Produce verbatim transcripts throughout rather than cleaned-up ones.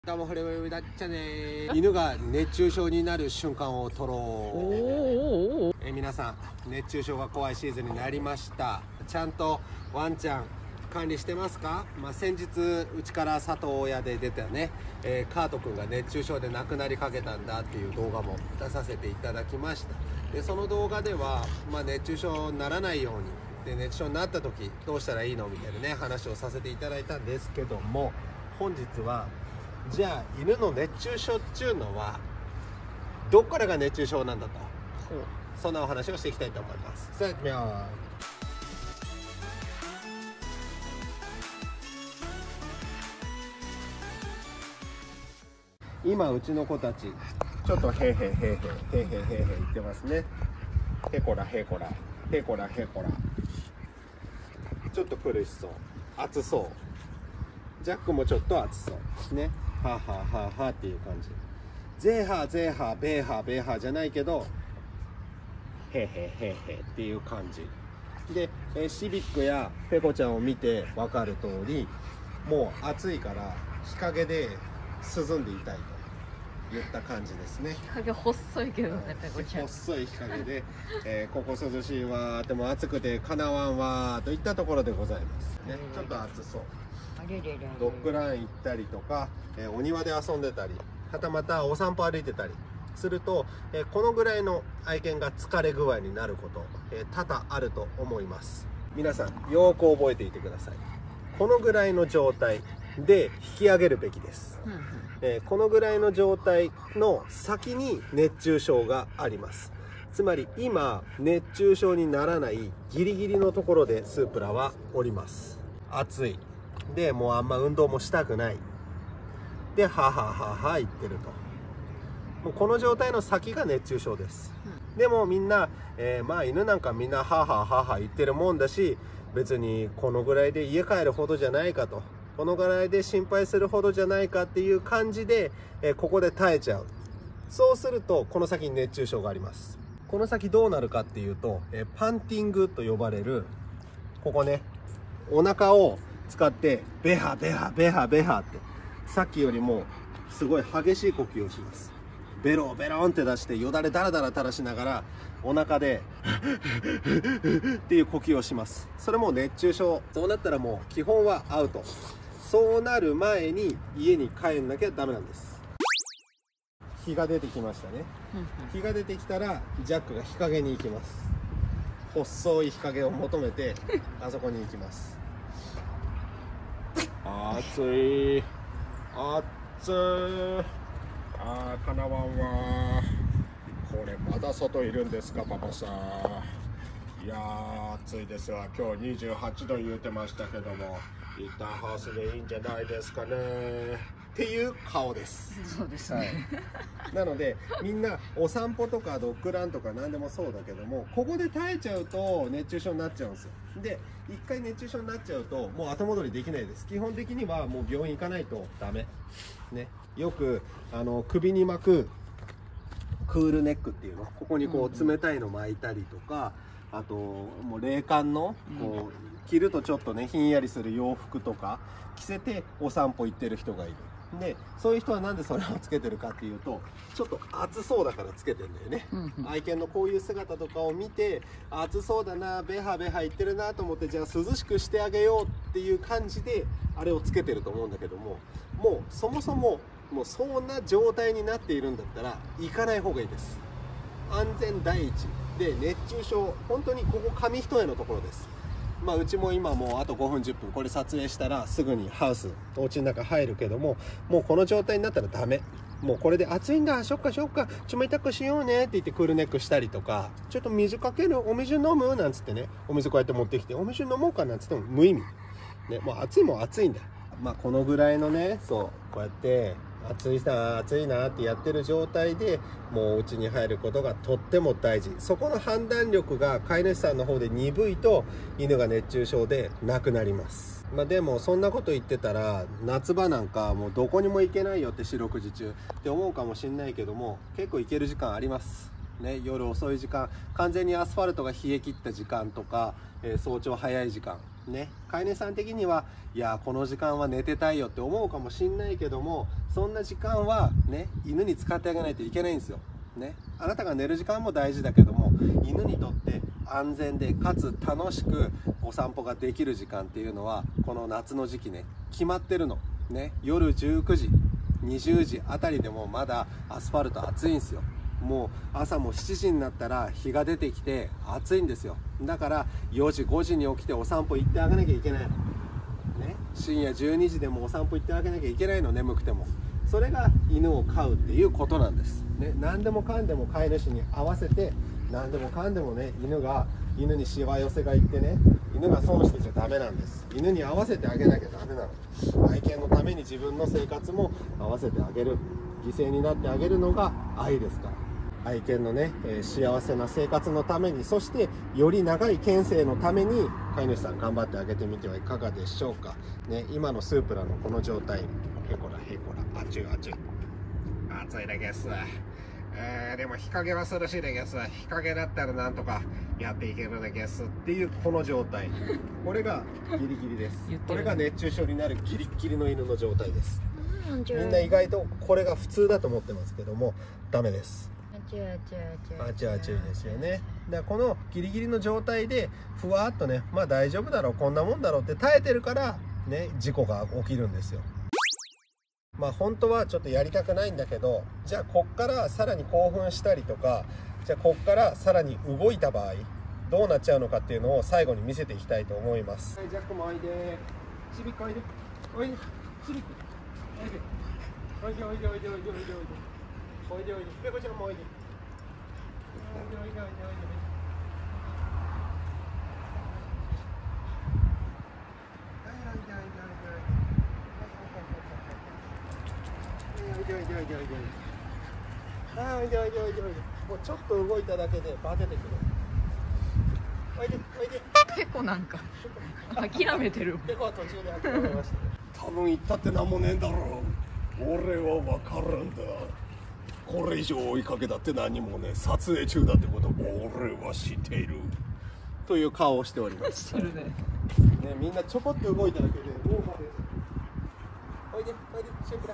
どうもフレブレだっちゃね。犬が熱中症になる瞬間を撮ろう。え皆さん、熱中症が怖いシーズンになりました。ちゃんとワンちゃん管理してますか？まあ、先日うちから里親で出たね、えー、カート君が熱中症で亡くなりかけたんだっていう動画も出させていただきました。でその動画では、まあ、熱中症にならないようにで熱中症になった時どうしたらいいのみたいなね話をさせていただいたんですけども、本日はじゃあ犬の熱中症っていうのはどっからが熱中症なんだと、そんなお話をしていきたいと思います。さあ行ってみよう。今うちの子たちちょっとへーへーへーへーへーへーへーへー言ってますね。へこらへこらへこらへこら、ちょっと苦しそう、暑そう、ジャックもちょっと暑そうね。はあ、はあはあはあっていう感じ。ゼーハーゼーハーベーハーベーハーじゃないけどへーへーへーへーっていう感じで、えシビックやペコちゃんを見て分かる通り、もう暑いから日陰で涼んでいたいといった感じですね。 日陰細いけどね、ペコちゃん。細い日陰で、えー、ここ涼しいわー、でも暑くてかなわんわーといったところでございますね。ちょっと暑そう。ドッグラン行ったりとか、えー、お庭で遊んでたり、はたまたお散歩歩いてたりすると、えー、このぐらいの愛犬が疲れ具合になること、えー、多々あると思います。皆さんよく覚えていてください。このぐらいの状態で引き上げるべきです、うんうん、えー、このぐらいの状態の先に熱中症があります。つまり今熱中症にならないギリギリのところでスープラはおります。暑いでもうあんま運動もしたくないで、はははは言ってると、もうこの状態の先が熱中症です、うん、でもみんな、えー、まあ犬なんかみんなはははは言ってるもんだし、別にこのぐらいで家帰るほどじゃないかと、このぐらいで心配するほどじゃないかっていう感じで、えー、ここで耐えちゃう。そうするとこの先に熱中症があります。この先どうなるかっていうと、えー、パンティングと呼ばれる、ここね、お腹を使ってベハベハベハベハってさっきよりもすごい激しい呼吸をします。ベロベロンって出してよだれダラダラ垂らしながらお腹でっていう呼吸をします。それも熱中症。そうなったらもう基本はアウト。そうなる前に家に帰んなきゃダメなんです。日が出てきましたね。日が出てきたらジャックが日陰に行きます。細い日陰を求めてあそこに行きます。暑い暑い、あーかなわんわ。これまだ外いるんですかパパさん。いやー暑いですわ。今日にじゅうはちど言うてましたけども、インターハウスでいいんじゃないですかねっていう顔です。 そうですね、はい、 なのでみんなお散歩とかドッグランとか何でもそうだけども、ここで耐えちゃうと熱中症になっちゃうんですよ。で一回熱中症になっちゃうともう後戻りできないです。基本的にはもう病院行かないとダメね。よくあの首に巻くクールネックっていうの、ここにこう冷たいの巻いたりとか、あともう冷感のこう着るとちょっとねひんやりする洋服とか着せてお散歩行ってる人がいる。でそういう人はなんでそれをつけてるかっていうと、ちょっと暑そうだからつけてんだよね、うんうん、愛犬のこういう姿とかを見て暑そうだな、ベハベハ言ってるなと思って、じゃあ涼しくしてあげようっていう感じであれをつけてると思うんだけども、もうそもそももうそんな状態になっているんだったら行かない方がいいです。安全第一で、熱中症本当にここ紙一重のところです。まあうちも今もうあとごふんじゅっぷんこれ撮影したらすぐにハウスお家の中入るけども、もうこの状態になったらダメ。もうこれで暑いんだ、しょっかしょっか冷たくしようねって言ってクールネックしたりとか、ちょっと水かける、お水飲むなんつってね、お水こうやって持ってきてお水飲もうかなんつっても無意味ね。もう暑いもん暑いんだ。まあこのぐらいのね、そうこうやって暑いな暑いなってやってる状態でもうお家に入ることがとっても大事。そこの判断力が飼い主さんの方で鈍いと犬が熱中症で亡くなります。まあでもそんなこと言ってたら夏場なんかもうどこにも行けないよって四六時中って思うかもしれないけども、結構行ける時間ありますね。夜遅い時間、完全にアスファルトが冷え切った時間とか、えー、早朝早い時間ね、飼い主さん的にはいやこの時間は寝てたいよって思うかもしんないけども、そんな時間はね犬に使ってあげないといけないんですよ、ね、あなたが寝る時間も大事だけども、犬にとって安全でかつ楽しくお散歩ができる時間っていうのはこの夏の時期ね決まってるの、ね、夜じゅうくじにじゅうじあたりでもまだアスファルト暑いんですよ。もう朝もしちじになったら日が出てきて暑いんですよ。だからよじごじに起きてお散歩行ってあげなきゃいけないの、ね、深夜じゅうにじでもお散歩行ってあげなきゃいけないの、眠くても。それが犬を飼うっていうことなんです、ね、何でもかんでも飼い主に合わせて、何でもかんでもね犬が犬にしわ寄せがいってね、犬が損してちゃダメなんです。犬に合わせてあげなきゃダメなの。愛犬のために自分の生活も合わせてあげる、犠牲になってあげるのが愛ですから。愛犬のね、えー、幸せな生活のために、そしてより長い犬生のために飼い主さん頑張ってあげてみてはいかがでしょうか、ね、今のスープラのこの状態、へこらへこら、あちゅあちゅ暑いでゲス、えー、でも日陰は涼しいでゲス、日陰だったらなんとかやっていけるでゲスっていうこの状態、これがギリギリです。これが熱中症になるギリギリの犬の状態です。みんな意外とこれが普通だと思ってますけどもダメです。あちあちですよね。だからこのギリギリの状態でふわっとね、まあ大丈夫だろうこんなもんだろうって耐えてるからね事故が起きるんですよ。まあ本当はちょっとやりたくないんだけど、じゃあこっからさらに興奮したりとか、じゃあこっからさらに動いた場合どうなっちゃうのかっていうのを最後に見せていきたいと思います。はい、ジャックもおいで、シビックおいで、おいで、シビックおいで、おいでおいでおいでおいでおいでおいでおいでおいで、ペコちゃんもおいで、おいでおいでおいでおいで、はいおいでおいでおいでおいで、おいでおいでおいでおいで、はいおいでおいでおいでおいで、もうちょっと動いただけでバテてくる。おいでおいで。 ペコなんか諦めてる。 ペコは途中で諦めましたね。多分言ったって何もねえんだろう。俺は分からんだ。これ以上追いかけたって何もね、撮影中だってこと俺は知っているという顔をしております。 してるね。 ね、みんなちょこっと動いただけでもうバテる。おいでおいでシンプラ。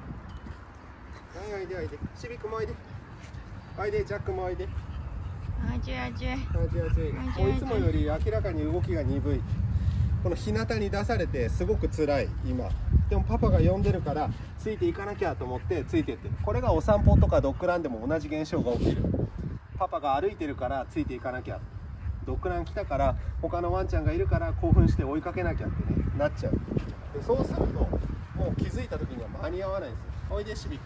はいおいでおいで、シビックもおいで、おいでジャックもおいで。 あちあち。 あちあち。もういつもより明らかに動きが鈍い。この日向に出されてすごく辛い今。でもパパが呼んでるからついていかなきゃと思ってついてってる。これがお散歩とかドッグランでも同じ現象が起きる。パパが歩いてるからついていかなきゃ。ドッグラン来たから他のワンちゃんがいるから興奮して追いかけなきゃってねなっちゃう。でそうするともう気づいた時には間に合わないんですよ。おいでシビック。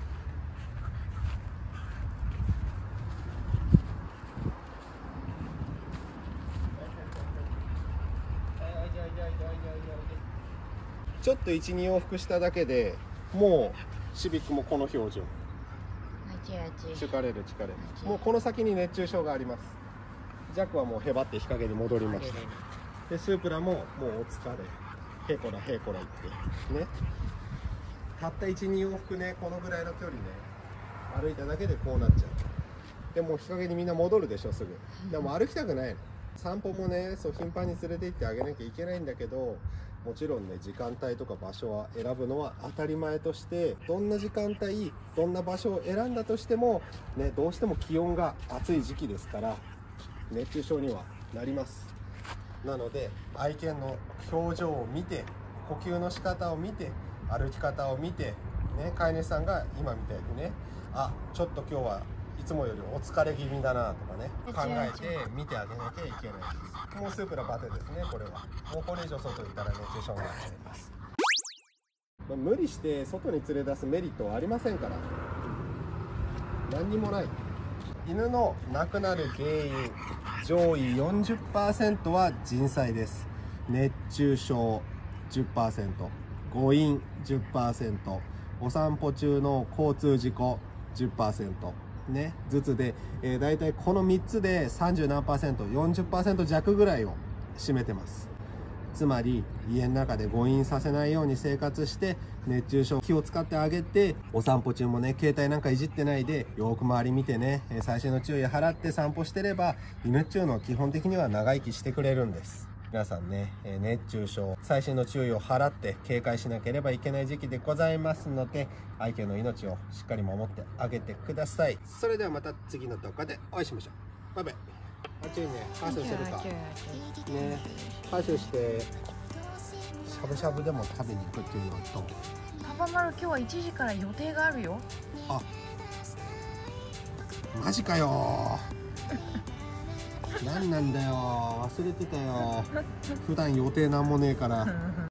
ちょっといち、に往復しただけでもうシビックもこの表情。疲れる疲れる。もうこの先に熱中症があります。ジャックはもうへばって日陰に戻りました。でスープラももうお疲れ、へこらへこら言ってね、たったいち、に往復ねこのぐらいの距離ね歩いただけでこうなっちゃう。でもう日陰にみんな戻るでしょすぐ。でも歩きたくないの。散歩もねそう頻繁に連れて行ってあげなきゃいけないんだけど、もちろんね時間帯とか場所は選ぶのは当たり前として、どんな時間帯どんな場所を選んだとしてもね、どうしても気温が暑い時期ですから熱中症にはなります。なので愛犬の表情を見て、呼吸の仕方を見て、歩き方を見て、ね、飼い主さんが今みたいにね、あちょっと今日はいつもよりお疲れ気味だなとかね考えて見てあげなきゃいけないです。もうスープラバテですね。これはもうこれ以上外にいたら熱中症になっちゃいます。まあ、無理して外に連れ出すメリットはありませんから、何にもない。犬の亡くなる原因上位 よんじゅっパーセント は人災です。熱中症 じゅっパーセント、 誤飲 じゅっパーセント、 お散歩中の交通事故 じゅっパーセントね、ずつで、えー、大体このみっつでさんじゅうなんパーセント、よんじゅっパーセント 弱ぐらいを占めてます。つまり家の中で誤飲させないように生活して熱中症気を使ってあげて、お散歩中もね携帯なんかいじってないでよく周り見てね、細心の注意払って散歩してれば犬っていうのは基本的には長生きしてくれるんです。 皆さんね、えー熱中症細心の注意を払って警戒しなければいけない時期でございますので、愛犬の命をしっかり守ってあげてください。それではまた次の動画でお会いしましょう。バイバイ。暑いね。カーシュしてるかね。カーシュしてしゃぶしゃぶでも食べに行くっていうのと、 パパ丸今日はいちじから予定があるよ。 あ、マジかよ何なんだよ、忘れてたよ。普段予定なんもねえから。